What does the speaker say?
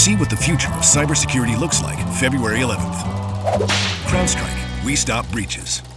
See what the future of cybersecurity looks like February 11th. CrowdStrike. We stop breaches.